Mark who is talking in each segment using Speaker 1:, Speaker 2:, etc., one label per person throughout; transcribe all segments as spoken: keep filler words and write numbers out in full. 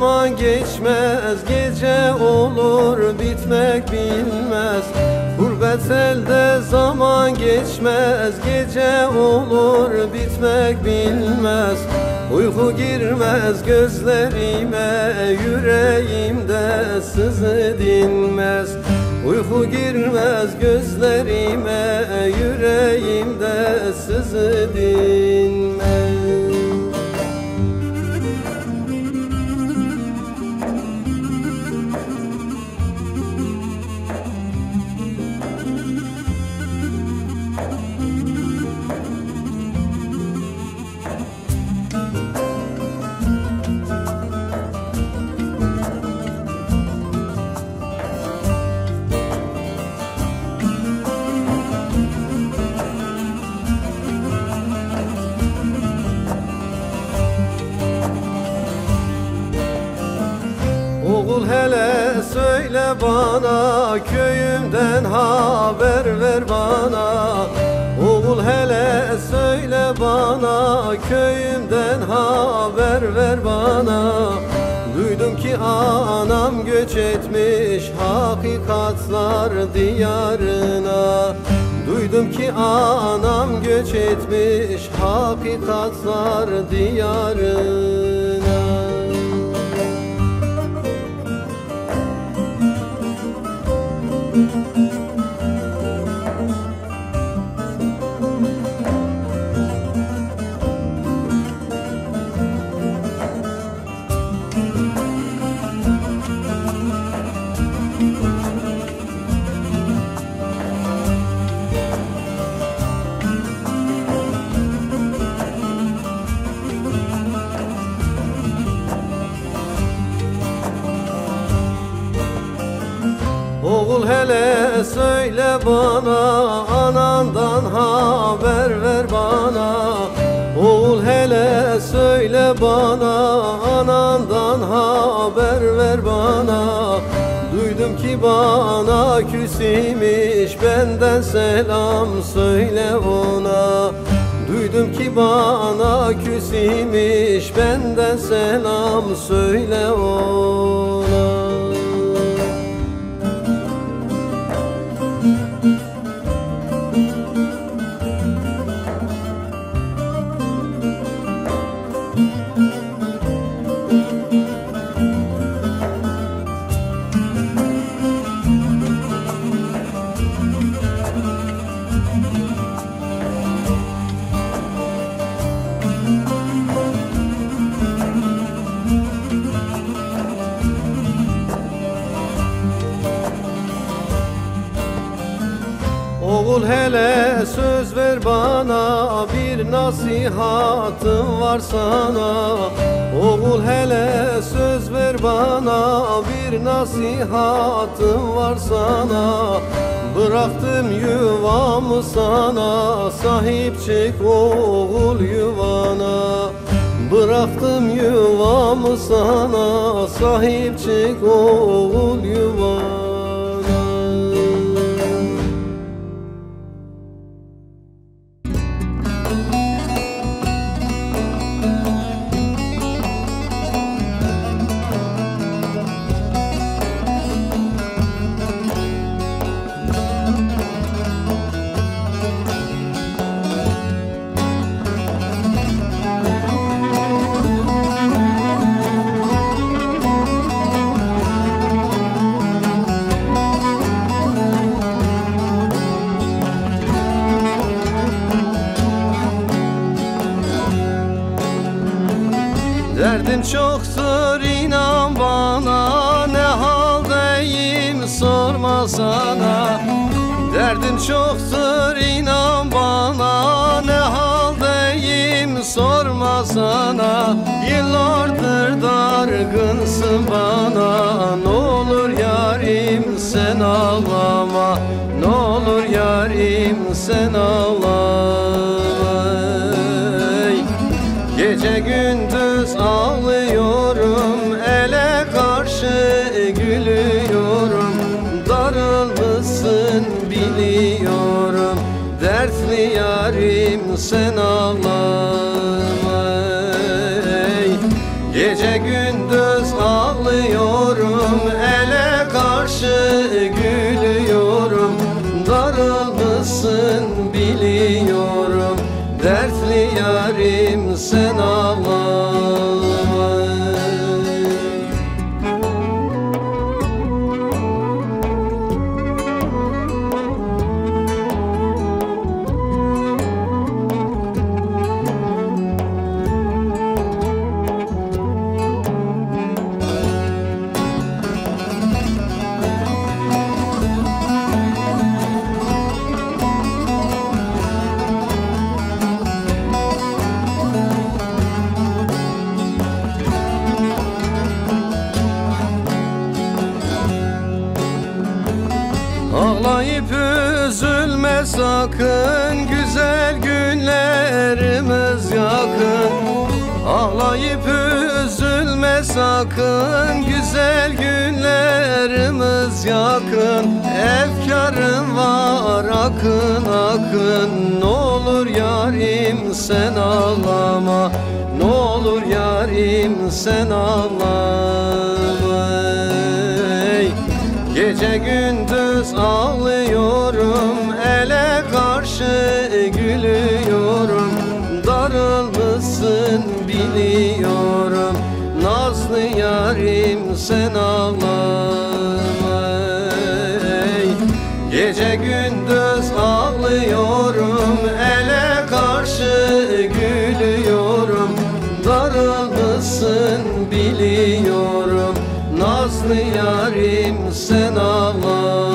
Speaker 1: zaman geçmez, gece olur bitmek bilmez. Gurbet elde zaman geçmez, gece olur bitmek bilmez. Uyku girmez gözlerime, yüreğimde sızı dinmez. Uyku girmez gözlerime, yüreğimde sızı dinmez. Oğul hele söyle bana, köyümden haber ver bana. Oğul hele söyle bana, köyümden haber ver bana. Duydum ki anam göç etmiş hakikatlar diyarına. Duydum ki anam göç etmiş hakikatlar diyarına. Oğul hele söyle bana, anandan haber ver bana. Oğul hele söyle bana, anandan haber ver bana. Duydum ki bana küs imiş, benden selam söyle ona. Duydum ki bana küs imiş, benden selam söyle ona. Oğul hele söz ver bana, bir nasihatım var sana. Oğul hele söz ver bana, bir nasihatım var sana. Bıraktım yuvamı sana, sahip çık oğul yuvana. Bıraktım yuvamı sana, sahip çık oğul yuvana. Derdin çoktur inan bana, ne haldeyim sorma sana. Derdin çoktur inan bana, ne haldeyim sorma sana. Yıllardır dargınsın bana, ne olur yarim sen ağlama. Ne olur yarim sen ağlama. Gece gündüz ağlıyorum, ele karşı gülüyorum. Darılmışsın biliyorum, dertli yarim sen ağlama. Gece gündüz ağlıyorum, Ağlayıp üzülme sakın, güzel günlerimiz yakın. Ağlayıp üzülme sakın, güzel günlerimiz yakın. Efkarım var akın akın, ne olur yarim sen ağlama, ne olur yarim sen ağlama. Gece gündüz ağlıyorum, ele karşı gülüyorum. Darılmışsın biliyorum, nazlı yarim sen ağlama. Gece gündüz ağlıyorum, ele karşı gülüyorum. Darılmışsın biliyorum, nazlı yarim sen ağlama.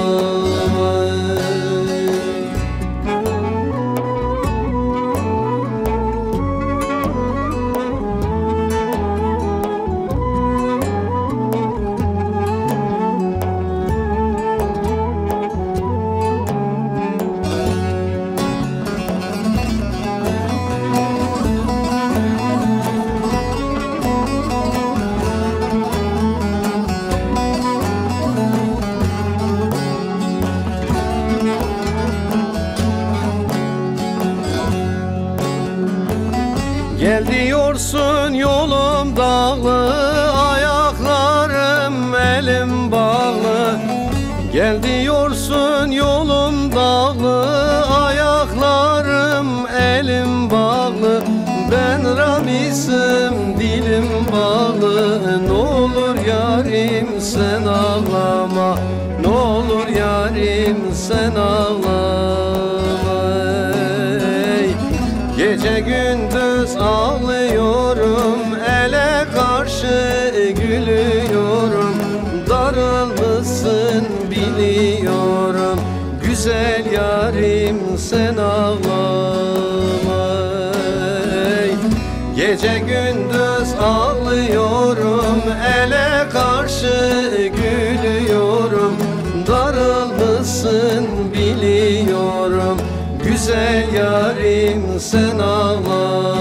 Speaker 1: Gel diyorsun yolum dağlı, ayaklarım elim bağlı. Gel diyorsun yolum dağlı, ayaklarım elim bağlı. Ben Ramis'im dilim bağlı, ne olur yarim sen ağlama, ne olur yarim sen ağlama. Gece gündüz ağlıyorum, ele karşı gülüyorum. Darılmışsın biliyorum, güzel yarim sen ağlama. Gece gündüz ağlıyorum, ele karşı gülüyorum. Darılmışsın biliyorum, güzel yarim sen ağlama.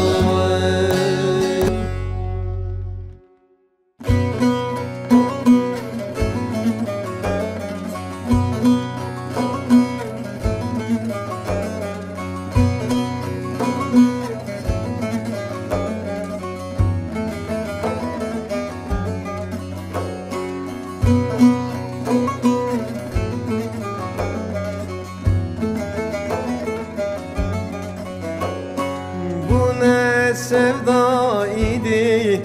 Speaker 1: Sevda idi,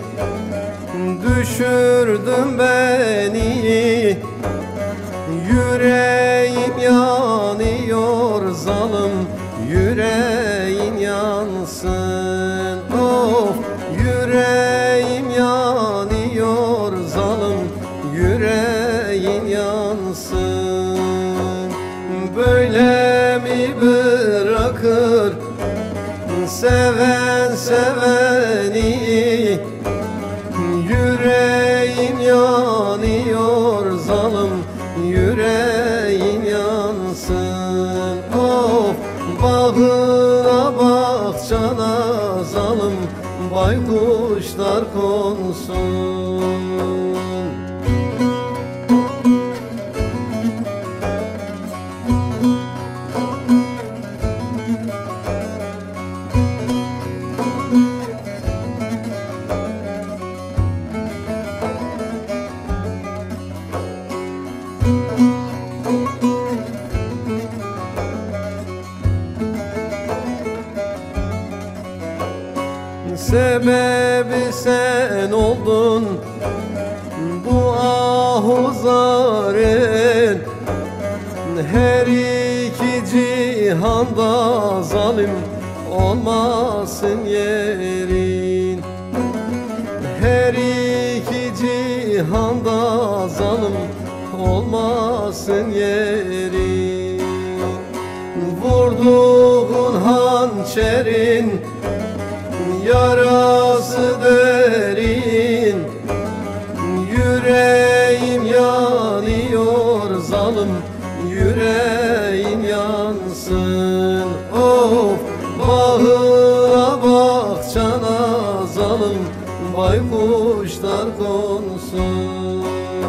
Speaker 1: düşürdün beni. Yüreğim yanıyor zalim, yüreğin yansın. Of, yüreğim yanıyor zalim, yüreğin yansın. Böyle mi bırakır seven seveni? Yüreğim yanıyor zalim, yüreğim yansın. Of, bağına bahçana zalim, baykuşlar konsun. Sebebi sen oldun bu ahuzarın. Her iki cihanda zalim olmasın yerin. Her iki cihanda zalim olmasın yerin. Vurduğun hançerin yarası derin. Yüreğim yanıyor zalim, yüreğim yansın. Of, bağına bahçana zalim baykuşlar konsun.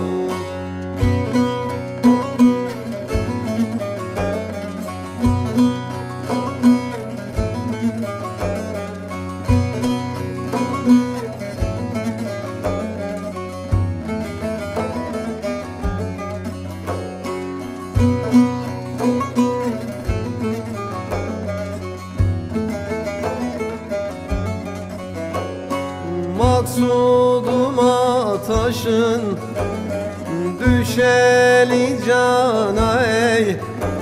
Speaker 1: Maksuduma taşın düşeli cana ey,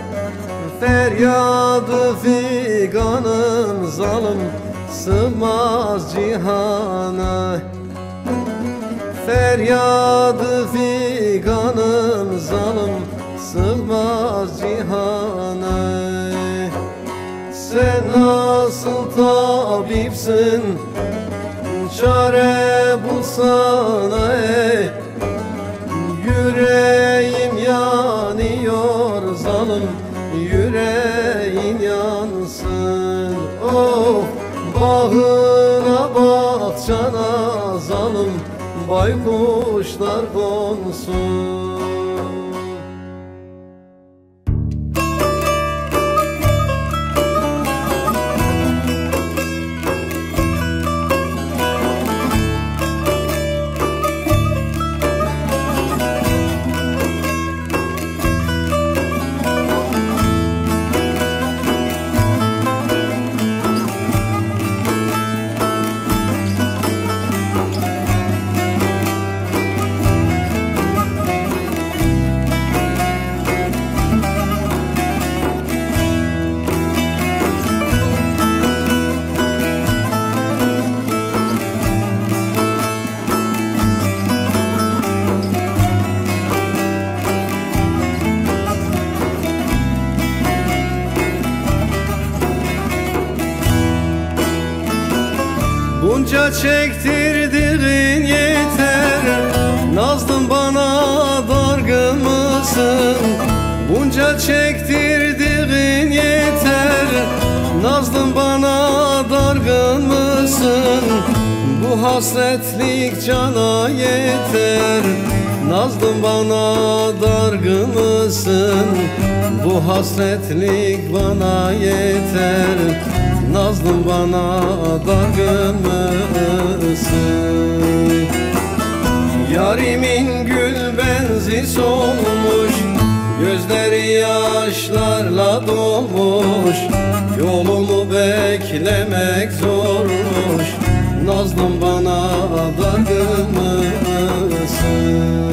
Speaker 1: feryadı figanın zalim sığmaz cihana. Feryadı figanın zalim sığmaz cihana. Sen nasıl tabipsin, çare bulsana ey. Yüreğim yanıyor zalim, yüreğin yansın. Of, bağına bahçana zalim baykuşlar konsun. Bunca çektirdiğin yeter, nazlım bana dargın mısın? Bunca çektirdiğin yeter, nazlım bana dargın mısın? Bu hasretlik cana yeter, nazlım bana dargın mısın? Bu hasretlik bana yeter, nazlım bana dargın mısın? Yarimin gül benzi solmuş, gözleri yaşlarla dolmuş. Yolumu beklemek zormuş, nazlım bana dargın mısın?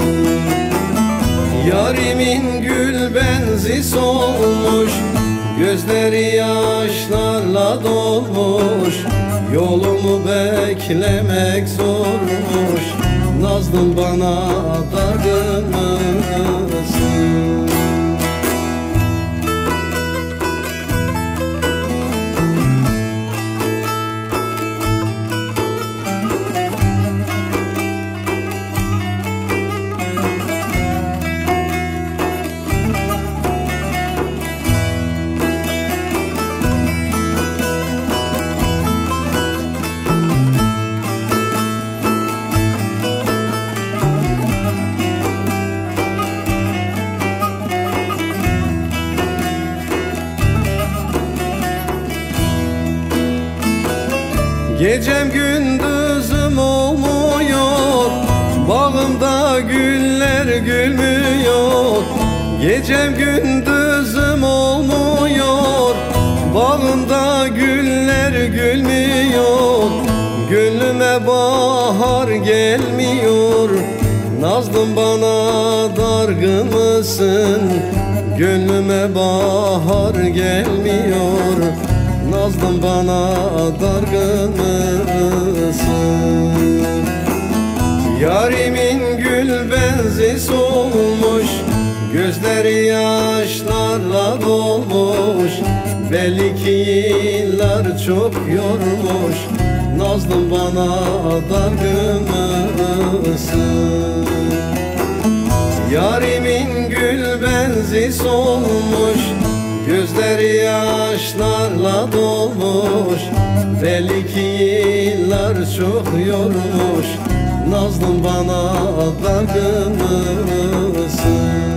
Speaker 1: Yarimin gül benzi solmuş, gözleri yaşlarla dolmuş. Yolumu beklemek zormuş, nazlım bana dargın mısın? Gecem gündüzüm olmuyor, bağımda güller gülmüyor. Gecem gündüzüm olmuyor, bağımda güller gülmüyor. Gönlüme bahar gelmiyor, nazlım bana dargın mısın? Gönlüme bahar gelmiyor, nazlım bana dargın mısın? Yarimin gül benzi solmuş, gözleri yaşlarla dolmuş. Belli ki yıllar çok yormuş, nazlım bana dargın mısın? Yarimin gül benzi solmuş, gözleri yaşlarla dolmuş. Belli ki yıllar çok yormuş, nazlım bana dargın mısın?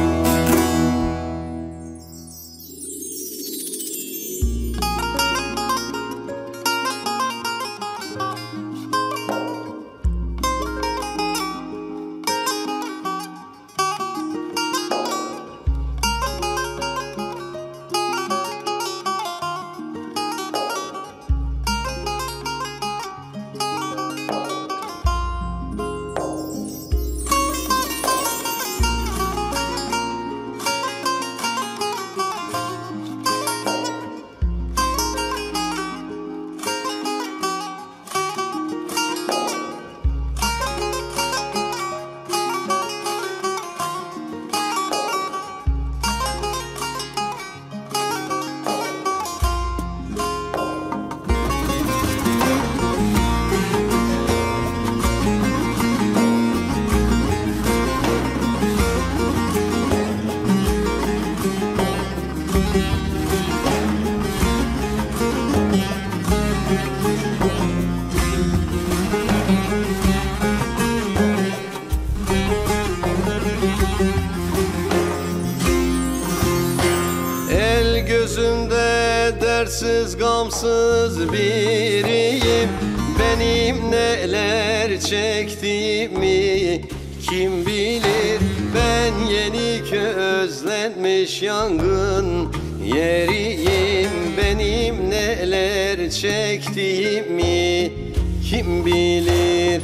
Speaker 2: Gözümde dersiz gamsız biriyim, benim neler çektiğimi kim bilir? Ben yeni közlenmiş yangın yeriyim, benim neler çektiğimi kim bilir?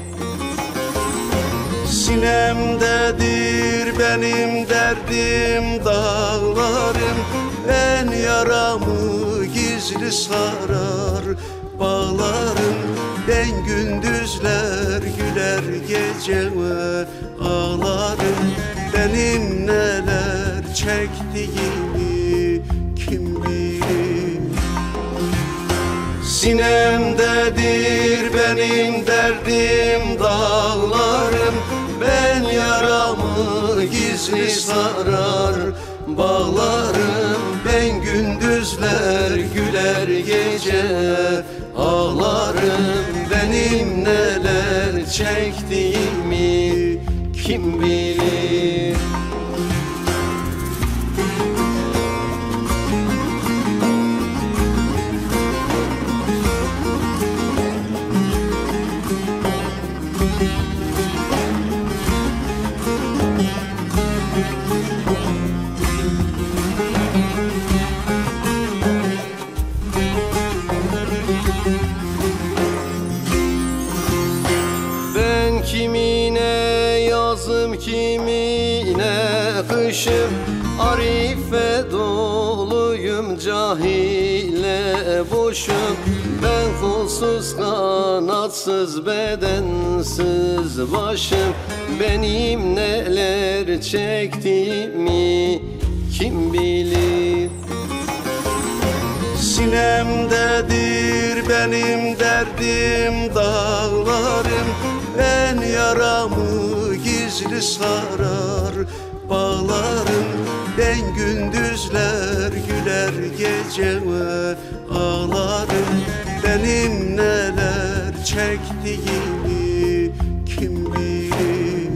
Speaker 3: Sinemdedir benim derdim dağlarım, en yaramı gizli sarar bağlarım. Ben gündüzler güler geceme ağlarım, benim neler çektiğimi kim bilir? Sinemdedir benim derdim dağlarım, ben yaramı gizli sarar bağlarım. Ben gündüzler güler gece ağlarım, benim neler çektiğimi kim bilir?
Speaker 2: Kimine yazım kimine kışım, arife doluyum cahile boşum. Ben kolsuz kanatsız bedensiz başım, benim neler çektiğimi kim bilir?
Speaker 3: Sinemdedir benim derdim dağlarım, en yaramı gizli sarar bağlarım. Ben gündüzler güler geceme ağlarım, benim neler çektiğimi kim bilir?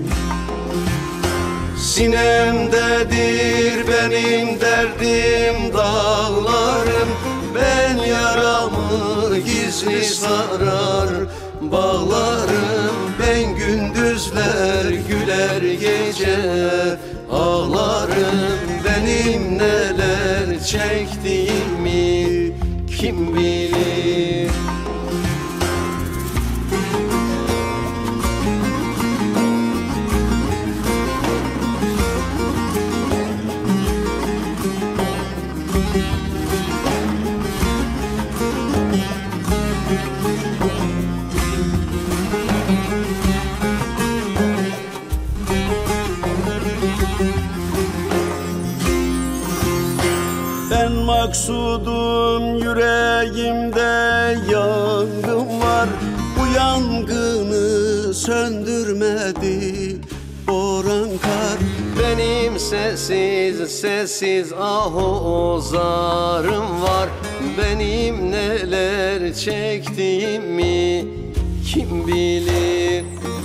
Speaker 3: Sinemdedir benim derdim dağlarım, ben yaramı gizli sarar bağlarım. Ben gündüzler güler gece ağlarım, benim neler çektiğimi kim bilir? Ben maksudum yüreğimde yangın var, bu yangını söndürmedi boran kar.
Speaker 2: Benim sessiz sessiz ahozarım var. Benim neler çektiğimi kim bilir?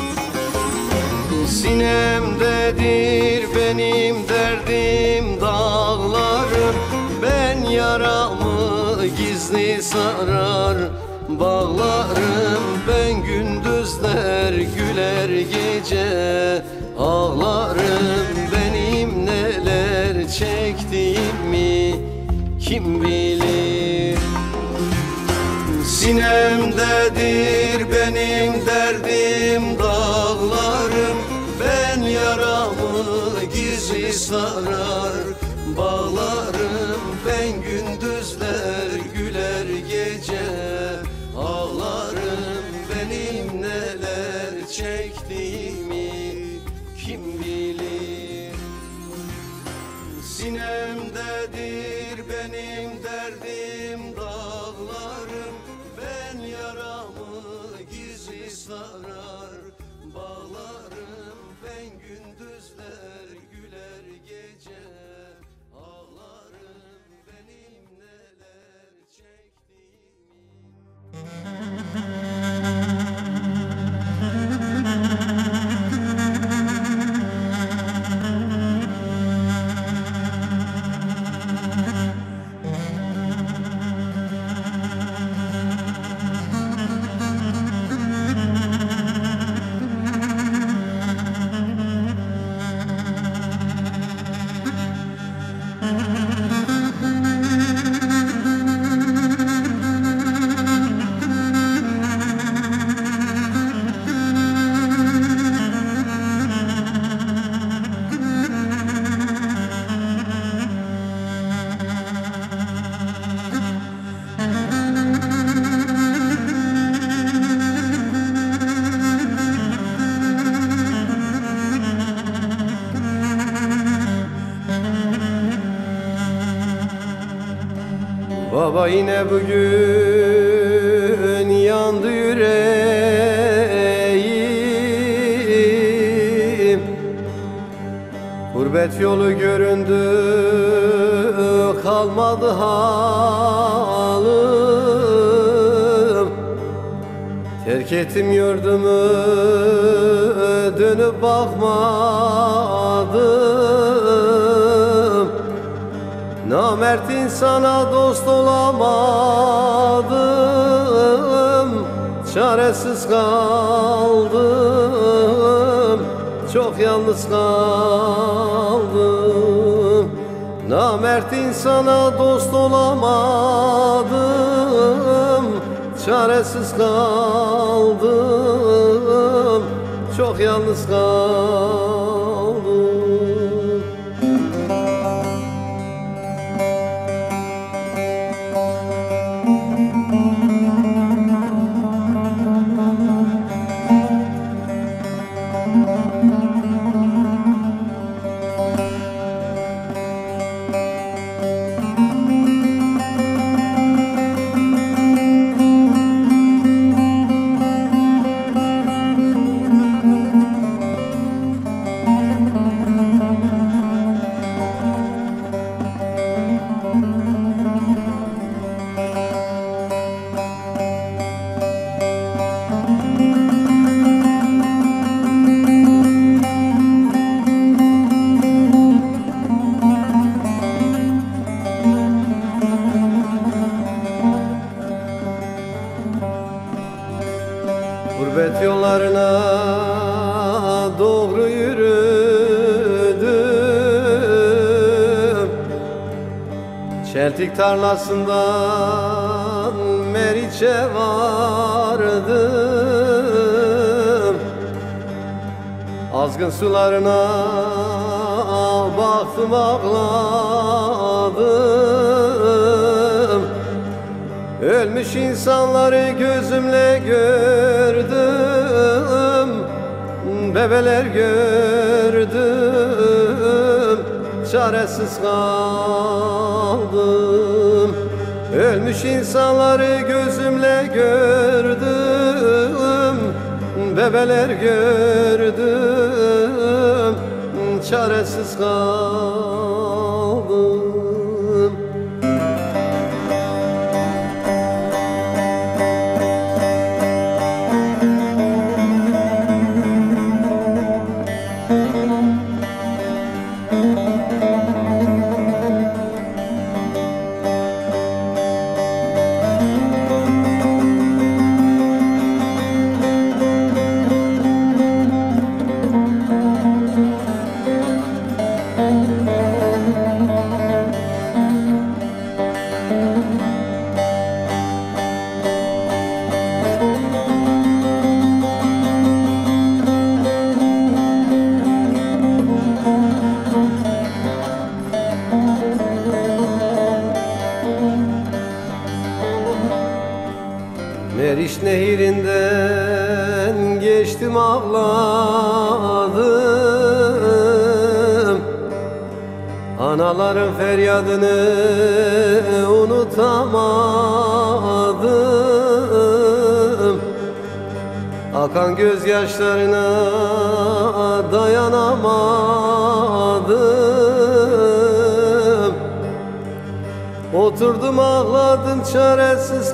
Speaker 2: Sinemdedir benim derdim dağlarım. Ben yaramı gizli sarar bağlarım. Ben gündüzler güler gece ağlarım. Benim neler çektiğimi kim bilir? Sinemdedir benim derdim dağlarım. Ben yaramı gizli sarar bağlarım. Ben gündüzler güler gece ağlarım. Benim neler çektiğimi kim bilir? Sinemdedir benim derdim dağlarım. Ben yaramı gizli sarar bağlarım. Ben gündüzler güler gece ağlarım. Benim neler Baba yine bugün yandı yüreğim. Gurbet yolu göründü, kalmadı halim. Terk ettim yurdumu, dönüp bakmadım. Namert insana dost olamadım. Çaresiz kaldım, çok yalnız kaldım. Namert insana dost olamadım. Çaresiz kaldım, çok yalnız kaldım. Gurbet yollarına doğru yürüdüm. Çeltik tarlasından Meriç'e vardım. Azgın sularına baktım ağladım. Ölmüş insanları gözümle gördüm. Bebeler gördüm. Çaresiz kaldım. Ölmüş insanları gözümle gördüm. Bebeler gördüm. çaresiz kaldım. Meriç nehirinden geçtim ağladım, anaların feryadını unutamadım. Akan gözyaşlarına dayanamadım. Oturdum ağladım, çaresiz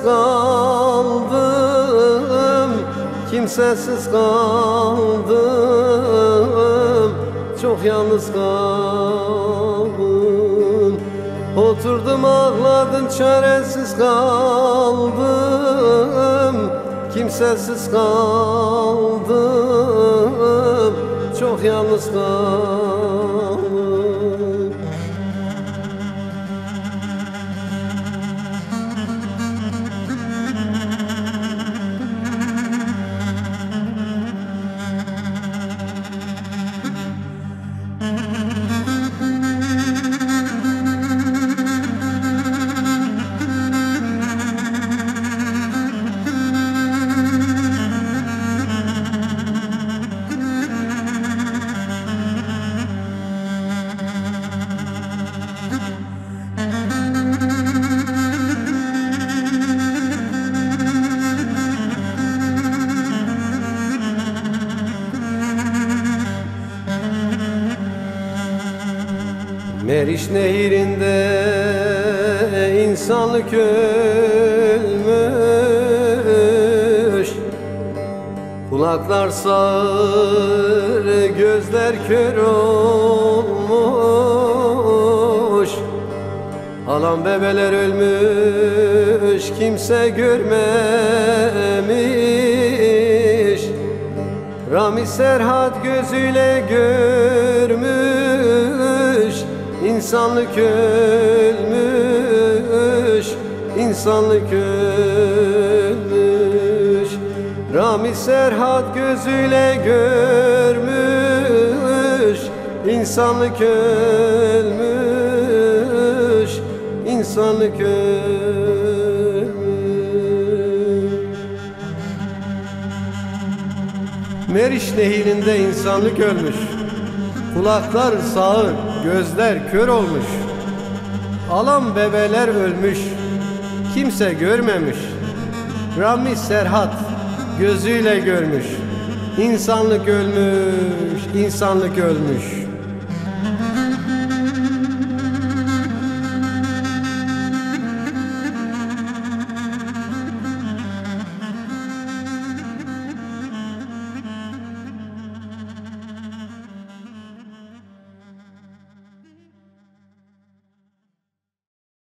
Speaker 2: kaldım, kimsesiz kaldım, çok yalnız kaldım. Oturdum ağladım, çaresiz kaldım, kimsesiz kaldım, çok yalnız kaldım. Meriç nehirinde insanlık ölmüş, kulaklar sağır, gözler kör olmuş. Alan bebeler ölmüş, kimse görmemiş. Ramiz Serhat gözüyle görmüş, İnsanlık ölmüş, insanlık ölmüş. Ramiz Serhat gözüyle görmüş, insanlık ölmüş, insanlık ölmüş. Meriç nehirinde insanlık ölmüş, kulaklar sağır, gözler kör olmuş. Alan bebeler ölmüş, kimse görmemiş. Ramiz Serhat gözüyle görmüş, İnsanlık ölmüş, insanlık ölmüş.